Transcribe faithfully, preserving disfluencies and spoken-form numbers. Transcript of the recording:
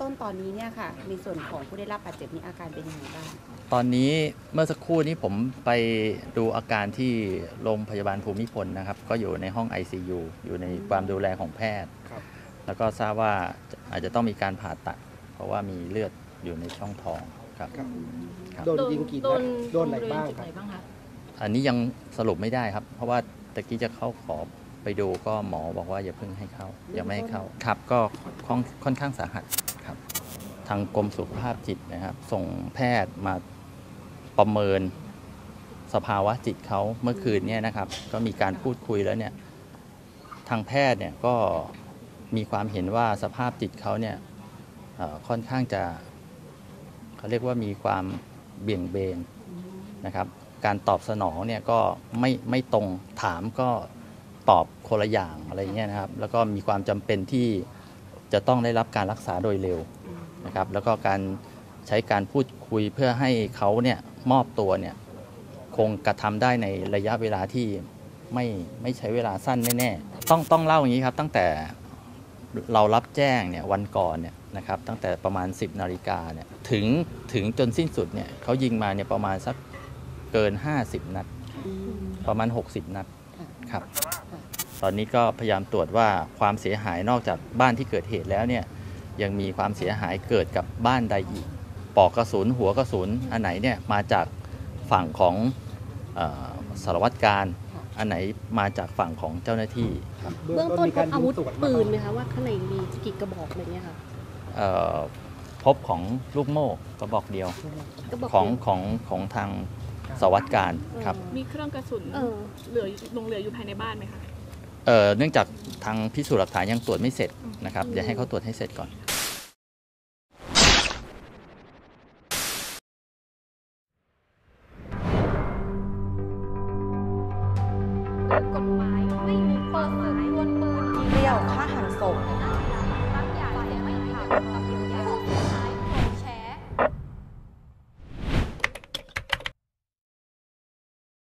ต้นตอนนี้เนี่ยค่ะในส่วนของผู้ได้รับบาดเจ็บนี้อาการเป็นยังไงบ้างตอนนี้เมื่อสักครู่นี้ผมไปดูอาการที่โรงพยาบาลภูมิพลนะครับก็อยู่ในห้อง ไอ ซี ยู อยู่ในความดูแลของแพทย์แล้วก็ทราบว่าอาจจะต้องมีการผ่าตัดเพราะว่ามีเลือดอยู่ในช่องท้องครับโดนยิงกี่นัดโดนอะไรบ้างครับอันนี้ยังสรุปไม่ได้ครับเพราะว่าตะกี้จะเข้าขอไปดูก็หมอบอกว่าอย่าเพิ่งให้เข้ายังไม่ให้เข้าครับก็ค่อนข้างสาหัสครับทางกรมสุขภาพจิตนะครับส่งแพทย์มาประเมินสภาวะจิตเขาเมื่อคืนนี้นะครับก็มีการพูดคุยแล้วเนี่ยทางแพทย์เนี่ยก็มีความเห็นว่าสภาพจิตเขาเนี่ยค่อนข้างจะเขาเรียกว่ามีความเบี่ยงเบนนะครับการตอบสนองเนี่ยก็ไม่ไม่ตรงถามก็ตอบคนละอย่างอะไรเงี้ยนะครับแล้วก็มีความจำเป็นที่จะต้องได้รับการรักษาโดยเร็วนะครับแล้วก็การใช้การพูดคุยเพื่อให้เขาเนี่ยมอบตัวเนี่ยคงกระทำได้ในระยะเวลาที่ไม่ไม่ใช้เวลาสั้นแน่ๆต้องต้องเล่าอย่างนี้ครับตั้งแต่เรารับแจ้งเนี่ยวันก่อนเนี่ยนะครับตั้งแต่ประมาณสิบนาฬิกาเนี่ยถึงถึงจนสิ้นสุดเนี่ยเขายิงมาเนี่ยประมาณสักเกินห้าสิบนัดประมาณหกสิบนัดครับตอนนี้ก็พยายามตรวจว่าความเสียหายนอกจากบ้านที่เกิดเหตุแล้วเนี่ยยังมีความเสียหายเกิดกับบ้านใดอีกปลอกกระสุนหัวกระสุนอันไหนเนี่ยมาจากฝั่งของสารวัตรการอันไหนมาจากฝั่งของเจ้าหน้าที่ครับเบื้องต้นพบอาวุธปืนไหมคะว่าข้างในมีกี่กระบอกอะไรเงี้ยค่ะพบของลูกโม่กระบอกเดียวของของของทางสารวัตรการครับมีเครื่องกระสุนเหลือลงเหลืออยู่ภายในบ้านไหมคะเอ่อเนื่องจากทางพิสูจน์หลักฐานยังตรวจไม่เสร็จนะครับเดี๋ยวให้เขาตรวจให้เสร็จก่อนกฎหมายไม่มีเปิดเผยวนปืนเดียวฆ่าหันศพ